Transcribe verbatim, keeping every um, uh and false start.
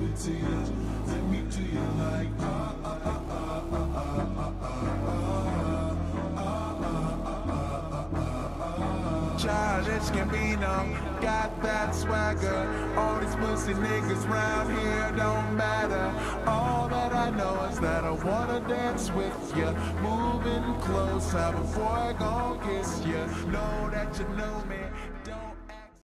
it to you, let me to you like ah ah ah ah ah ah ah ah. Childish Gambino, got that swagger. All these pussy niggas round here don't matter. All that I know is that I wanna dance with ya. Moving closer before I gon' kiss ya. Know that you know me, don't